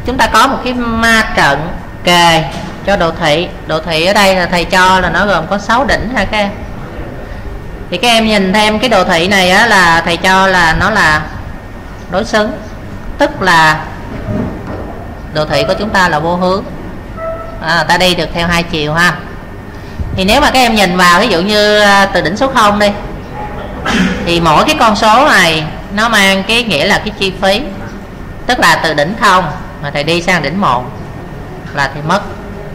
chúng ta có một cái ma trận kề cho đồ thị. Đồ thị ở đây là thầy cho là nó gồm có 6 đỉnh ha các em. Thì các em nhìn thêm cái đồ thị này á, là thầy cho là nó là đối xứng, tức là đồ thị của chúng ta là vô hướng, ta đi được theo hai chiều ha. Thì nếu mà các em nhìn vào ví dụ như từ đỉnh số 0 đi, thì mỗi cái con số này nó mang cái nghĩa là cái chi phí, tức là từ đỉnh 0 mà thầy đi sang đỉnh 1 là thầy mất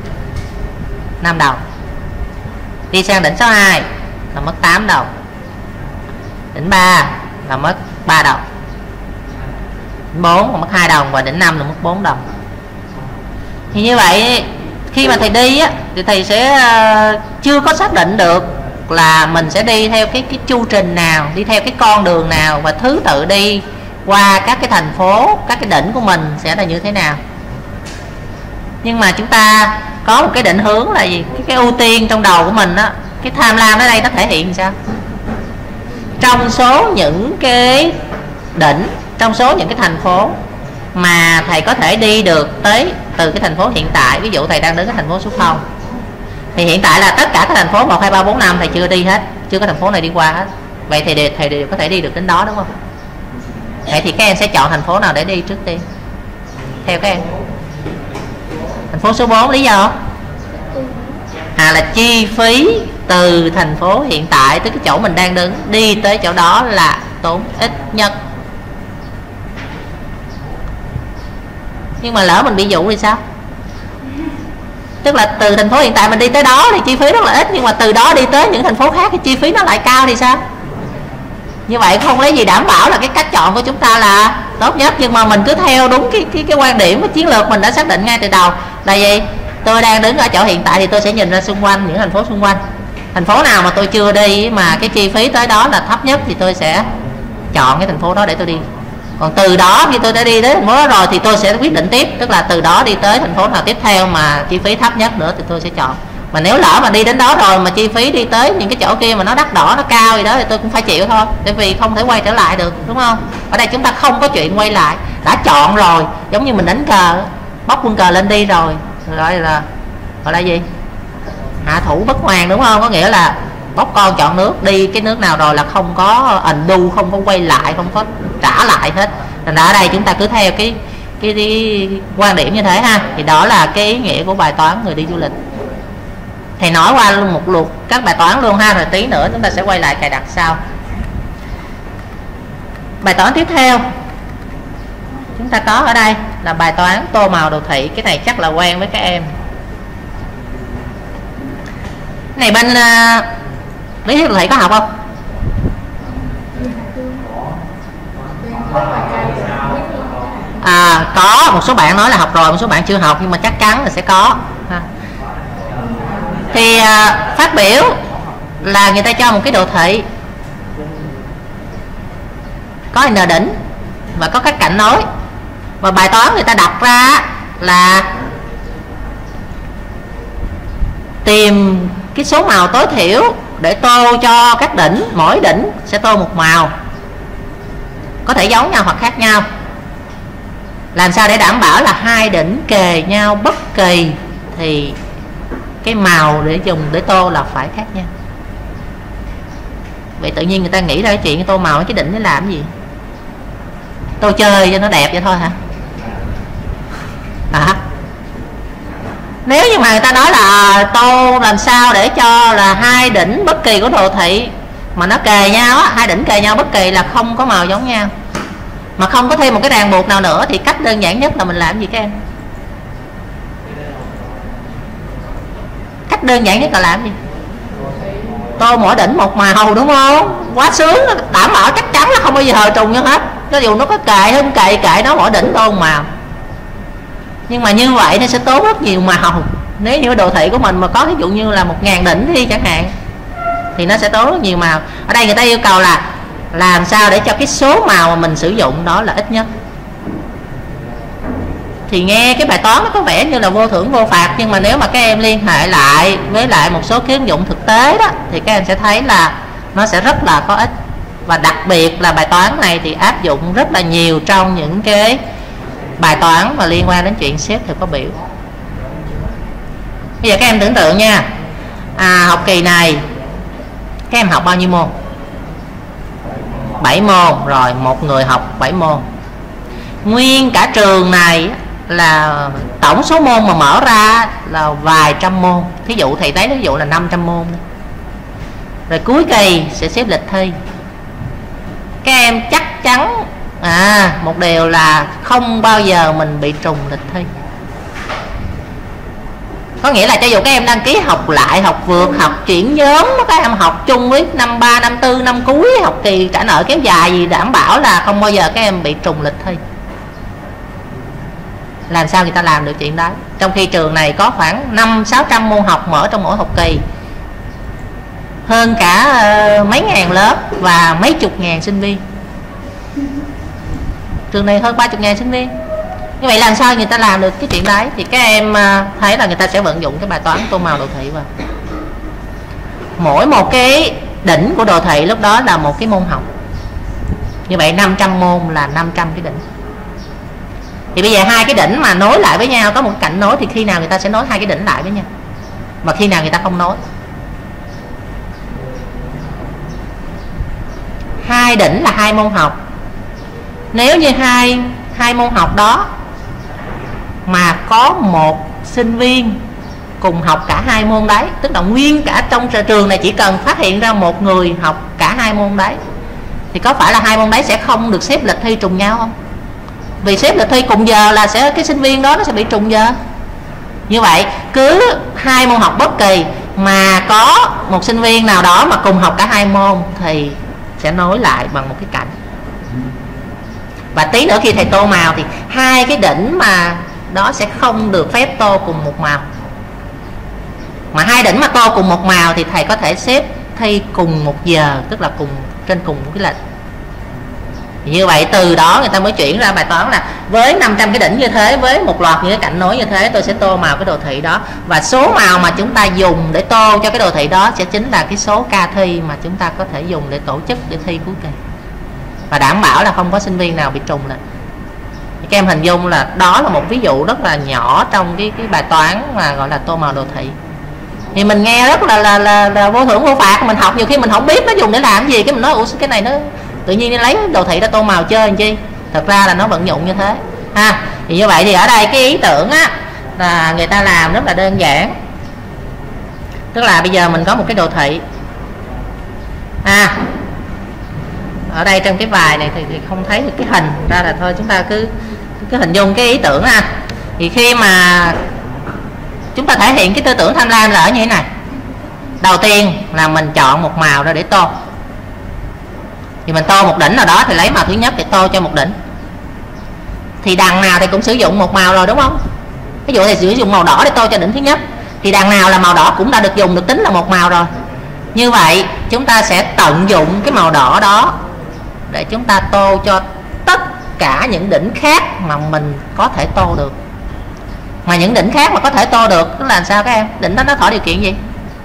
5 đồng, đi sang đỉnh số 2 là mất 8 đồng, đỉnh 3 là mất 3 đồng, đỉnh 4 là mất 2 đồng, và đỉnh 5 là mất 4 đồng. Thì như vậy khi mà thầy đi á, thì thầy sẽ chưa có xác định được là mình sẽ đi theo cái chu trình nào, đi theo cái con đường nào, và thứ tự đi qua các cái thành phố, các cái đỉnh của mình sẽ là như thế nào. Nhưng mà chúng ta có một cái định hướng là gì? Cái ưu tiên trong đầu của mình á, cái tham lam ở đây nó thể hiện sao? Trong số những cái đỉnh, trong số những cái thành phố mà thầy có thể đi được tới từ cái thành phố hiện tại, ví dụ thầy đang đứng ở thành phố số 0, thì hiện tại là tất cả các thành phố 1, 2, 3, 4, 5 thầy chưa đi hết, chưa có thành phố này đi qua hết. Vậy thì thầy đều có thể đi được đến đó đúng không? Vậy thì các em sẽ chọn thành phố nào để đi trước tiên theo các em? Thành phố số 4, lý do là chi phí từ thành phố hiện tại, tới cái chỗ mình đang đứng, đi tới chỗ đó là tốn ít nhất. Nhưng mà lỡ mình bị dụ thì sao? Tức là từ thành phố hiện tại mình đi tới đó thì chi phí rất là ít, nhưng mà từ đó đi tới những thành phố khác thì chi phí nó lại cao thì sao? Như vậy không lấy gì đảm bảo là cái cách chọn của chúng ta là tốt nhất. Nhưng mà mình cứ theo đúng cái quan điểm, cái chiến lược mình đã xác định ngay từ đầu là gì? Tôi đang đứng ở chỗ hiện tại thì tôi sẽ nhìn ra xung quanh những thành phố xung quanh. Thành phố nào mà tôi chưa đi mà cái chi phí tới đó là thấp nhất thì tôi sẽ chọn cái thành phố đó để tôi đi. Còn từ đó khi tôi đã đi đến thành phố đó rồi thì tôi sẽ quyết định tiếp, tức là từ đó đi tới thành phố nào tiếp theo mà chi phí thấp nhất nữa thì tôi sẽ chọn. Mà nếu lỡ mà đi đến đó rồi mà chi phí đi tới những cái chỗ kia mà nó đắt đỏ, nó cao gì đó thì tôi cũng phải chịu thôi, tại vì không thể quay trở lại được, đúng không? Ở đây chúng ta không có chuyện quay lại, đã chọn rồi, giống như mình đánh cờ, bóc quân cờ lên đi rồi, gọi là gì? Hạ thủ bất hoàn, đúng không? Có nghĩa là bóc con chọn nước, đi cái nước nào rồi là không có undo, không có quay lại, không có trả lại hết. Thành ra ở đây chúng ta cứ theo cái quan điểm như thế ha. Thì đó là cái ý nghĩa của bài toán người đi du lịch. Thầy nói qua luôn một lượt các bài toán luôn ha, rồi tí nữa chúng ta sẽ quay lại cài đặt sau. Bài toán tiếp theo chúng ta có ở đây là bài toán tô màu đồ thị. Cái này chắc là quen với các em. Cái này bên lý thuyết đồ thị có học không? Có, một số bạn nói là học rồi, một số bạn chưa học, nhưng mà chắc chắn là sẽ có ha. Thì phát biểu là người ta cho một cái đồ thị có n đỉnh và có các cạnh nối, và bài toán người ta đặt ra là tìm cái số màu tối thiểu để tô cho các đỉnh, mỗi đỉnh sẽ tô một màu, có thể giống nhau hoặc khác nhau. Làm sao để đảm bảo là hai đỉnh kề nhau bất kỳ thì cái màu để dùng để tô là phải khác nhau. Vậy tự nhiên người ta nghĩ ra cái chuyện tô màu cái đỉnh để làm cái gì? Tô chơi cho nó đẹp vậy thôi hả? Nếu như mà người ta nói là tô làm sao để cho là hai đỉnh bất kỳ của đồ thị mà nó kề nhau á, hai đỉnh kề nhau bất kỳ là không có màu giống nhau, mà không có thêm một cái ràng buộc nào nữa, thì cách đơn giản nhất là mình làm gì các em? Cách đơn giản nhất là làm gì? Tô mỗi đỉnh một màu, đúng không? Quá sướng, đảm bảo chắc chắn là không bao giờ trùng nhau hết. Cho dù nó có kệ không kệ nó mỗi đỉnh tô một màu. Nhưng mà như vậy nó sẽ tốn rất nhiều màu. Nếu như đồ thị của mình mà có ví dụ như là 1000 đỉnh đi chẳng hạn, thì nó sẽ tốn rất nhiều màu. Ở đây người ta yêu cầu là làm sao để cho cái số màu mà mình sử dụng đó là ít nhất. Thì nghe cái bài toán nó có vẻ như là vô thưởng vô phạt, nhưng mà nếu mà các em liên hệ lại với lại một số cái ứng dụng thực tế đó, thì các em sẽ thấy là nó sẽ rất là có ích. Và đặc biệt là bài toán này thì áp dụng rất là nhiều trong những cái bài toán mà liên quan đến chuyện xếp theo có biểu. Bây giờ các em tưởng tượng nha, học kỳ này các em học bao nhiêu môn? 7 môn. Rồi một người học 7 môn. Nguyên cả trường này là tổng số môn mà mở ra là vài trăm môn. Thí dụ thầy thấy ví dụ là 500 môn. Rồi cuối kỳ sẽ xếp lịch thi. Các em chắc chắn một điều là không bao giờ mình bị trùng lịch thi. Có nghĩa là cho dù các em đăng ký học lại, học vượt, học chuyển nhóm, các em học chung với năm 3, năm 4, năm cuối, học kỳ trả nợ kéo dài gì, đảm bảo là không bao giờ các em bị trùng lịch thi. Làm sao người ta làm được chuyện đó? Trong khi trường này có khoảng 500-600 môn học mở trong mỗi học kỳ, hơn cả mấy ngàn lớp và mấy chục ngàn sinh viên. Trường này hơn 30.000 sinh viên. Như vậy làm sao người ta làm được cái chuyện đấy? Thì các em thấy là người ta sẽ vận dụng cái bài toán tô màu đồ thị vào. Mỗi một cái đỉnh của đồ thị lúc đó là một cái môn học. Như vậy 500 môn là 500 cái đỉnh. Thì bây giờ hai cái đỉnh mà nối lại với nhau, có một cạnh nối, thì khi nào người ta sẽ nối hai cái đỉnh lại với nhau, mà khi nào người ta không nối. Hai đỉnh là hai môn học. Nếu như hai môn học đó mà có một sinh viên cùng học cả hai môn đấy, tức là nguyên cả trong trường này chỉ cần phát hiện ra một người học cả hai môn đấy, thì có phải là hai môn đấy sẽ không được xếp lịch thi trùng nhau không? Vì xếp lịch thi cùng giờ là cái sinh viên đó nó sẽ bị trùng giờ. Như vậy cứ hai môn học bất kỳ mà có một sinh viên nào đó mà cùng học cả hai môn thì sẽ nối lại bằng một cái cạnh. Và tí nữa khi thầy tô màu thì hai cái đỉnh mà đó sẽ không được phép tô cùng một màu. Mà hai đỉnh mà tô cùng một màu thì thầy có thể xếp thi cùng một giờ, tức là trên cùng một cái lịch. Như vậy từ đó người ta mới chuyển ra bài toán là với 500 cái đỉnh như thế, với một loạt những cái cạnh nối như thế, tôi sẽ tô màu cái đồ thị đó. Và số màu mà chúng ta dùng để tô cho cái đồ thị đó sẽ chính là cái số ca thi mà chúng ta có thể dùng để tổ chức để thi cuối kỳ. Và đảm bảo là không có sinh viên nào bị trùng lại. Các em hình dung là đó là một ví dụ rất là nhỏ trong cái bài toán mà gọi là tô màu đồ thị. Thì mình nghe rất là vô thưởng vô phạt, mình học nhiều khi mình không biết nó dùng để làm gì, cái mình nói ủa cái này nó tự nhiên lấy đồ thị ra tô màu chơi làm chi. Thật ra là nó vận dụng như thế ha. Thì như vậy thì ở đây cái ý tưởng á là người ta làm rất là đơn giản. Tức là bây giờ mình có một cái đồ thị ở đây trong cái bài này thì không thấy được cái hình, ra là thôi chúng ta cứ hình dung cái ý tưởng ha. Thì khi mà chúng ta thể hiện cái tư tưởng tham lam là ở như thế này. Đầu tiên là mình chọn một màu ra để tô. Thì mình tô một đỉnh nào đó thì lấy màu thứ nhất để tô cho một đỉnh. Thì đằng nào thì cũng sử dụng một màu rồi đúng không? Ví dụ thì sử dụng màu đỏ để tô cho đỉnh thứ nhất, thì đằng nào là màu đỏ cũng đã được dùng, được tính là một màu rồi. Như vậy chúng ta sẽ tận dụng cái màu đỏ đó để chúng ta tô cho tất cả những đỉnh khác mà mình có thể tô được. Mà những đỉnh khác mà có thể tô được là sao các em? Đỉnh đó nó thỏa điều kiện gì?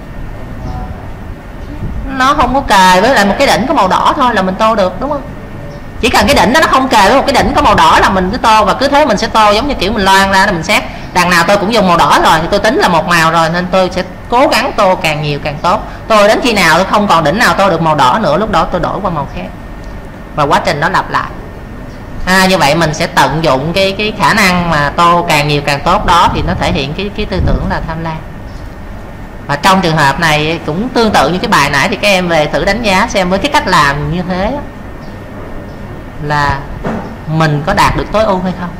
Nó không có kề với lại một cái đỉnh có màu đỏ thôi là mình tô được, đúng không? Chỉ cần cái đỉnh đó nó không kề với một cái đỉnh có màu đỏ là mình cứ tô, và cứ thế mình sẽ tô giống như kiểu mình loan ra là mình xét. Đằng nào tôi cũng dùng màu đỏ rồi thì tôi tính là một màu rồi, nên tôi sẽ cố gắng tô càng nhiều càng tốt. Tô đến khi nào tôi không còn đỉnh nào tô được màu đỏ nữa, lúc đó tôi đổi qua màu khác. Và quá trình đó lặp lại. Như vậy mình sẽ tận dụng cái khả năng mà tô càng nhiều càng tốt đó, thì nó thể hiện cái tư tưởng là tham lam. Và trong trường hợp này cũng tương tự như cái bài nãy, thì các em về thử đánh giá xem với cái cách làm như thế là mình có đạt được tối ưu hay không.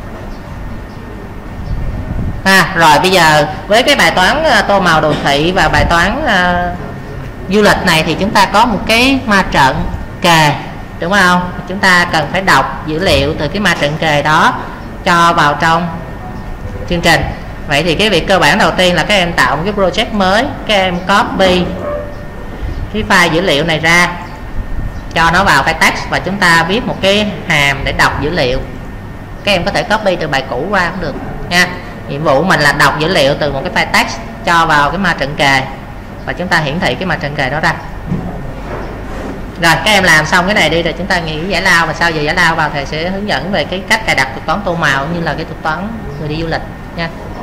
Rồi bây giờ với cái bài toán tô màu đồ thị và bài toán du lịch này thì chúng ta có một cái ma trận kề, đúng không? Chúng ta cần phải đọc dữ liệu từ cái ma trận kề đó cho vào trong chương trình. Vậy thì cái việc cơ bản đầu tiên là các em tạo một cái project mới, các em copy cái file dữ liệu này ra, cho nó vào file text và chúng ta viết một cái hàm để đọc dữ liệu. Các em có thể copy từ bài cũ qua cũng được nha. Nhiệm vụ mình là đọc dữ liệu từ một cái file text cho vào cái ma trận kề và chúng ta hiển thị cái ma trận kề đó ra. Rồi các em làm xong cái này đi rồi chúng ta nghĩ giải lao, và sau giờ giải lao vào thầy sẽ hướng dẫn về cái cách cài đặt thuật toán tô màu cũng như là cái thuật toán người đi du lịch nha.